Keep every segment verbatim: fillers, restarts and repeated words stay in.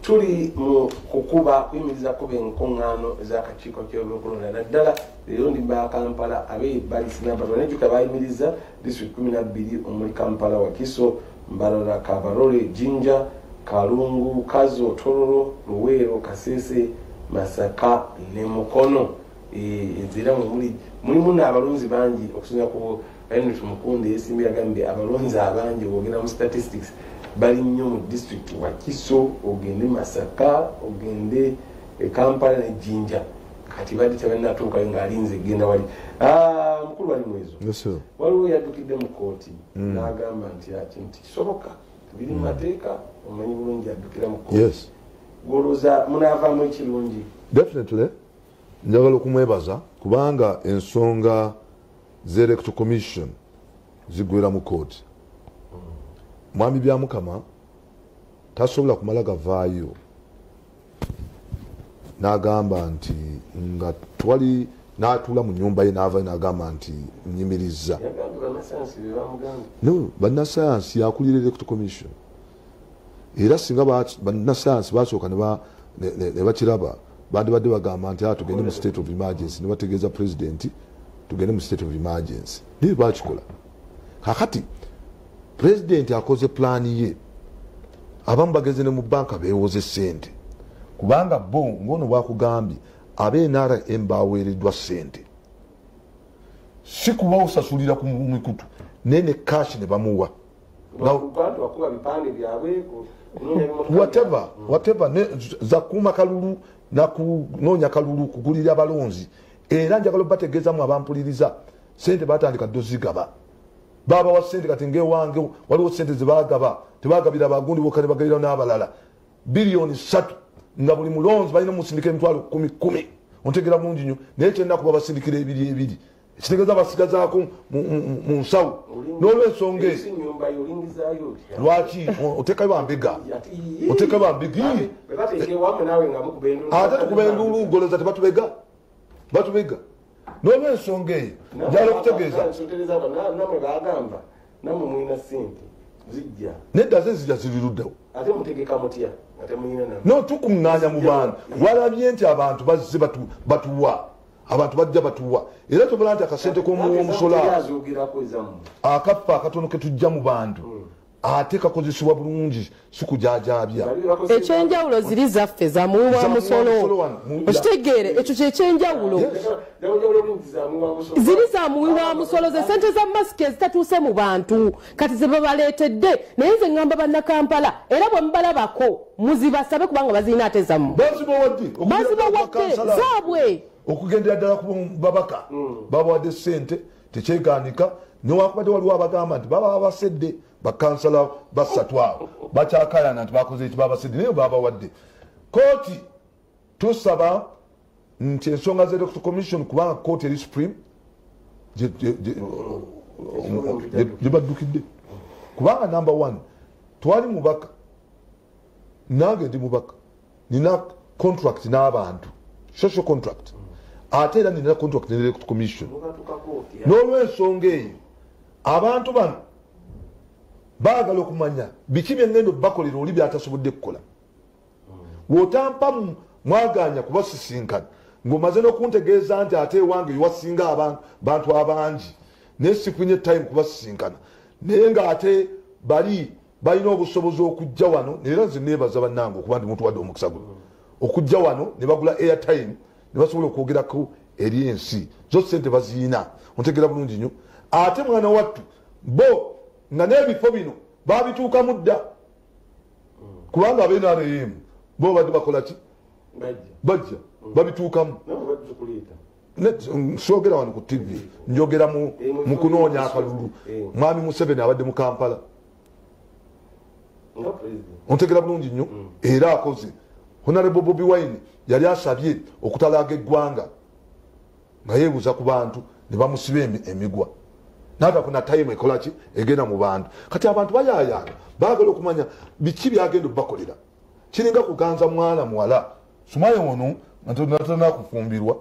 tuli mu kukuba kuyimiriza kuba enkoŋŋaano ez'akakiiko k'ebyokulonda naddala leero ndi ba Kampala abe balisinabatu nejjuka bayimiriza disitulikiti kumi na bbiri omuli Kampala Wakiso Mbarara Kabarole Jinja Kalungu Kazo Tororo Luweero Kasese Masaka ne Mukono ezira muli mulimu n'abalonzi bangi okusinga ku Henry Tumukunde yesimbi yagambye abalonzi abangi ogenda mu statistics bali nnyo mu district Wakiso ogende Masaka ogende e Kampala ne Jinja kati bali tebanatuukayo ng'alinze genda wali ah mukulu wali mwezo yes sir waliwo yaddukidde mu kooti n'agamba nti kintu kisoboka biri mateeka omanyi bulungi addukira mu kooti yes goloza munaavaamu ekirungi definitely njagala okumwebaza kubanga ensonga z'electoral commission zigwera mu kooti mwami bya mukama tasobola kumala gavaayo n'agamba nti nga twali n'atuula mu nnyumba ye n'avaayo n'agamba nti nyimiriza no bannasayansi yakulira electoral commission era singa bannasayansi basooka ne bakiraba bandibadde bagamba nti tugende mu state of emergency ne bategeeza pulezidenti tugende mu state of emergency naye bakikola kakati pulezidenti akoze pulaani ye abamu bageze ne mu banka beewoze sente kubanga bo ngono bwakugambye abe N R M baweereddwa sente si kuba osasulira ku mikutu nene cash ne bamuwa whatever whatever ne za kuma kalulu na kunoonya kalulu kugulira abalonzi era njagala bategeezamu abampuliriza sente batandika dozigaba baba wa sente kati ngewange waliwo sente zebagaba tebagabira abagundi bokale bagabira n'abalala biliyoni ssatu nga buli mulonzi balina musindika emitwalo kumi kumi ontegera bulungi nnyo naye kyenda kuba basindikira ebiri ebiri ekitegeeza basigazaako mu nsawo n'olwensonga lwaki otekayo bambega otekayo bambegi ate tukuba enduulu goloza tebatubega batubega n'olwensonga eyo njala okutegeeza nedda ze zijja ziriruddewo no tukuŋŋaanya mu bantu walabye nti abantu bazze batuwa abantu bajja batuwa era tobola nti akasente k'omusola akaffa akatono ke tujja mu bantu ate kakozesebwa bulungi sikujajaabya ekyenjawulo ziri zaffe za muwi wa musolo okitegeere ekyo kyekyenjawulo ziri za muwi wa musolo ze sente za masiki ezitatuuse mu bantu kati ze babaleetedde naye nze ŋŋamba bannakampala era bwe mubalabako muzibasabe kubanga bazirina ate zammwe bazibawadde zaabwe okugendera ddala ku babaka babawadde sente tekyegaanika newakubadde waliwo abagamba nti baba babasedde bakansala basatu abo bakyakayana nti bakoze eki babasedde naye babawadde kooti tusaba nti ensonga z'electoral commission kubanga kooti eri supreme gye baddukidde kubanga number one twali mubaka nange ndi mubaka nina contract n'abantu social contract ate era nina contract n'electoral commission n'olwensonga eyo abantu bano baagala okumanya biki byengendo bakolera oli byatasobodde kukola wotampa mwaganya kubasisinkana ng'omaze n'okuntegeeza nti ate ewange wasinga bantu abangi naye sifunye time kubasisinkana naye ng'ate bali balina obusobozi okujja wano era nze neebaza bannange okuba ndi muntu wadde omukisa guno okujja wano ne bagula airtime ne basobola okwogerako eri ensi zo sente baziyina ontegera bulungi nnyo ate mwana wattu bo nga n'ebifo bino babituukamu dda kubanga abe N R M bo badde bakola ki bajja babituukamu soogera wano ku T V njogera mu kunoonya akalulu mwami Museveni abadde mu Kampala ontegera bulungi nnyo era akoze Honorable Bobi Wine yali asabye okutalaaga eggwanga nga yeebuuza ku bantu ne bamusiba emigwa n'atafuna time ekola ki egenda mu bantu kati abantu bayaayaana baagala okumanya biki byagenda okubakolera kiringa kuganza mwana muwala sumaye ono natana kufumbirwa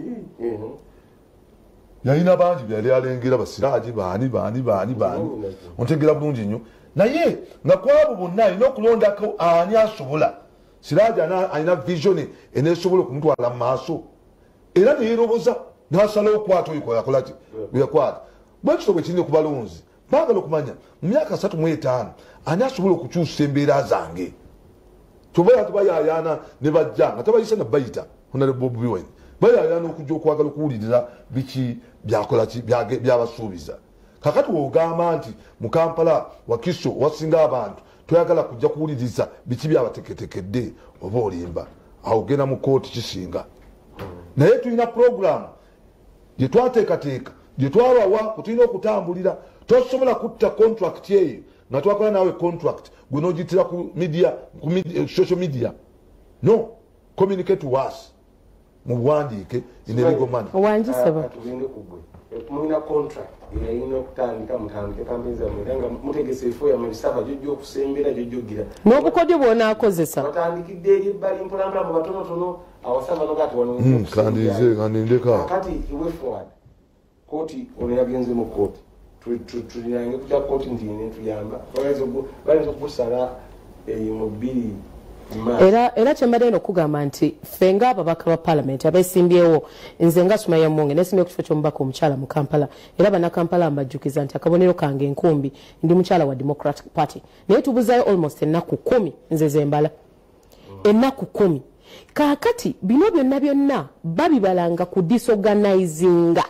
yalina bangi byali alengera basiraaji baani baani baani baani ontegera bulungi nnyo naye nga kwabo bonna alina okulondako ani asobola Siraja alina vision enesobola okumutwala mu maaso era neyeroboza n'asalawo okukwata oyo yakola ki yakwata bwekito bwe kirina ku balonzi baagala okumanya mu myaka asatu mu etaano ani asobola okukyusa embeera zange kyova tebayayaana ne bajja nga tebayise na bayita honare Bob Wine bayayaana okujja okwagala okuwuliriza biki byakola ki byabasuubiza kakati wogamba nti mu Kampala Wakiso wasinga abantu toyagala kujja kuwuliriza biki byabateketekedde oba olimba awo genda mu kooti kisinga naye tulina program gye twateekateeka gye twabawa kutulina okutambulira tosobola kutta contract eyo nga twakola naawe contract gwe n'ogiyitira ku media ku social media no communicate to us mu buwandiike in a legal manner wanjisaba tugende kugwe mulina contract yayina okutandika mutandike kampeni zammwe era nga mutegese efo yammwe bisaba gyojja okusembera gyojjogira n'obukodyo bw'onaakozesa batandikidde eri ebbali mpolampola mu batonotono awasaba nogati kandize kandindeka kati way forward kooti ono yagenze mu kooti tulinange kutya kooti nti netuyamba bayinza okugusala mu bbiri era era kyembadde eno okugamba nti ffe ng'ababaka ba palamenti abeesimbyewo nze nga Sumaya Monge neesimbye ku kifo ky'omubaka omukyala mu Kampala era bannakampala mbajjukiza nti akabonero kange enkumbi ndi mukyala wa Democratic Party naye tubuzayo almost ennaku kumi nze zembala ennaku kumi kaakati bino byonna byonna babibalanga ku disorganizinga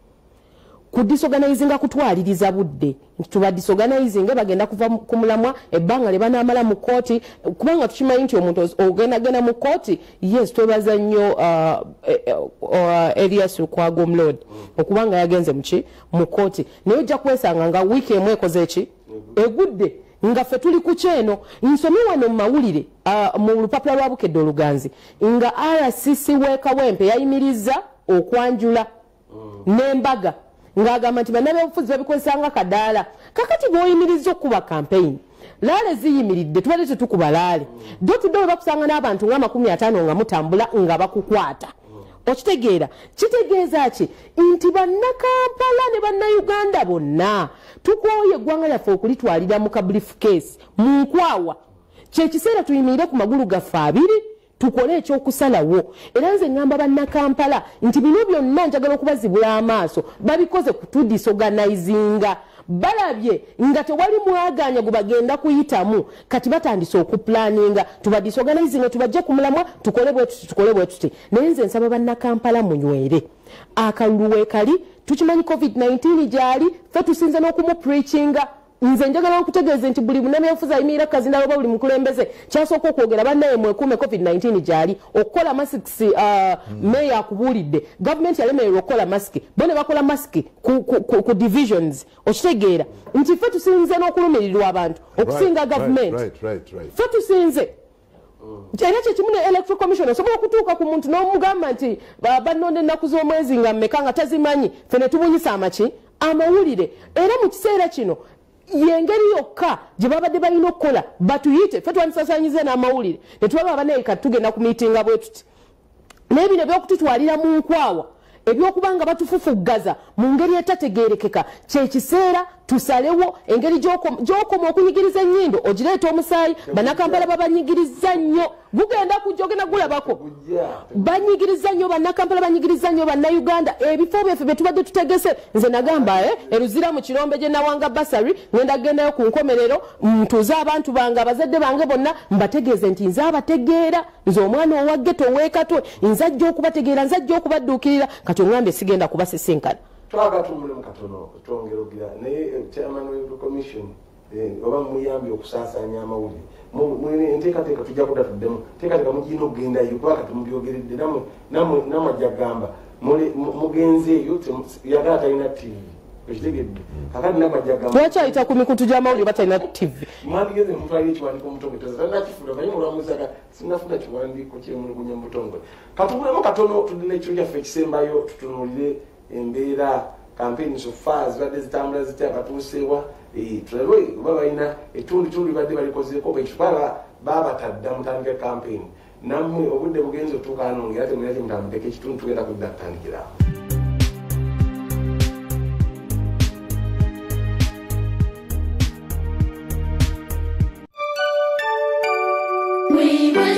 ku disorganizinga kutwaliriza budde tuba disorganizinga bagenda kuva ku mulamwa ebbanga lye banaamala mu kooti kubanga tukimanyi nti omuntu ogendagenda mu kooti yes twebaza nnyo uh, uh, Elias Lukwago Omulod okubanga yagenze muki mu kooti naye ojja kwesanga nga wiiki emu ekoze eki egudde nga ffe tuli ku kyeno nsomye wano mu mawulire uh, mu lupapula lwa Bukedde Oluganzi nga R C C Weekawempe yayimiriza okwanjula mm. n'embaga ng'agamba nti bannabyobufuzi babikozesanga kadaala kakati bw'oyimiriza okuba kampeyini laale ziyimiridde tubadde tetukuba laale do tudde we bakusanga n'abantu nga makumi ataano nga mutambula nga bakukwata okitegeera kitegeeza ki nti bannakampala ne bannayuganda bonna tukwoye eggwanga lyaffe okulitwalira mu kabriefcase mu nkwawa kyekiseera tuyimirire ku magulu gaffe abiri tukole ekyokusalawo era nze ngamba bannakampala nti bino byonna njagala okubazibula amaaso babikoze kutudisorganizinga balabye nga tewali mwaganya gwe bagenda kuyitamu kati batandise okuplaninga tubadisorganizinga tubajje ku mulamwa tukole bwe tuti tukole bwe tuti naye nze nsaba bannakampala munywere akalulu weekali tukimanyi covid nineteen gyali ffe tusinze n'okumupreachinga nze njagala okutegeeza nti buli munnabyabufuzi ayimirira kazinda oba buli mukulembeze kyasooka okwogera bannaye mwekuume covid nineteen gyali okukola masiki uh, mm. meya akubuulidde gavumenti yalemererwa okukola masiki bo ne bakola masiki ku, ku, ku, ku divisions okitegeera nti ffe tusinze n'okulumirirwa abantu okusinga right, gavumenti right, right, right. ffe tusinze era kyekimu ne electoral commission osobola okutuuka ku muntu n'omugamba nti bannonda ennaku z'omwezi nga mmeka nga tazimanyi ffe ne tubunyisa amaki amawulire era mu kiseera kino yengeri yokka gye babadde balina okukola batuyite ffe twandisasanyize n'amawulire ne tulaba banaye kati tugenda ku miitinga bwe tuti naye bino ebyokututwalira mu nkwawa ebyokubanga batufufuggaza mu ngeri etategeerekeka kyekiseera tusalewo engeri gy'okoma okunyigiriza ennyindo ogireeta omusaayi bannakampala babanyigiriza nnyo gugenda kujja ogenda gulabako banyigiriza nnyo bannakampala banyigiriza nnyo bannayuganda ebifo byaffe bye tubadde tutegese nze nagamba e eruzira mu kirombe gye nawanga basari ngenda gendayo ku nkomerero ntuuze abantu bange abazadde bange bonna mbategeeze nti nze abategeera nze omwana owaggeto oweekatwe nze ajja okubategeera nze ajja okubadduukirira kati oŋŋambe sigenda kubasisinkana twagatumulemu katono twongera ogira naye chairman of commission oba muyambye okusaasanya amawulire enteekateeka tujja kuda tuddemu teekateeka mugirina okugendayo kubanga tumubyogeredde namajja gamba mugenzeeyo yagala talina tivi ekitegedde kakati namajja gamba lwakyayita ku mikutu gy'amawulire batalina tivi mwandigeze mutwalire ekiwandiiko mutongole tanakifuna naye mulwamuzaga sinafuna kiwandiiko kyemulugunya mubutongole katubulemu katono tudina ekiro kyaffe ekisembayo tutunulire embeera campaign so far zibadde zitambula zitya katuuseewa tulabe oba balina etundi tundi badde balikozeeko bwekitwala babatadda mutandika campaign nammwe obudde bugenza otuuka anonge ate mwera kyemutambudeko ekitundu tugenda kudda kutandikirawo. We will